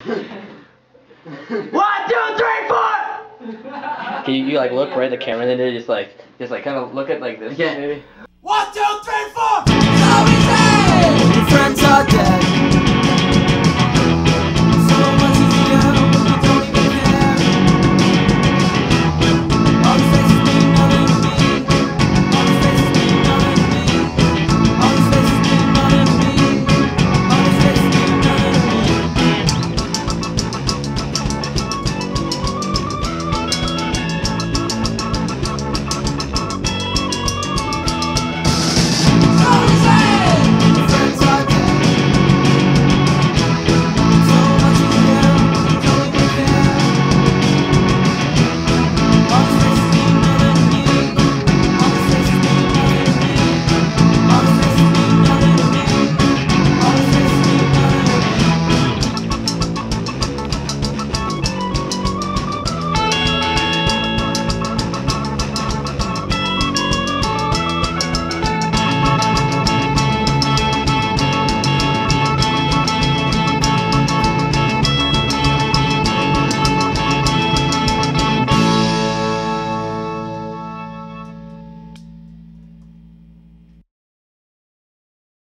1, 2, 3, 4! Can you like look right at the camera and then just like kind of look at like this? Yeah. Maybe. 1, 2, 3, 4! Your friends are dead.